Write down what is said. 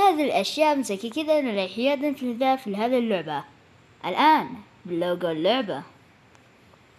هذه الأشياء مسككة نلاقيها في هذه اللعبة. الآن بلوجو اللعبة.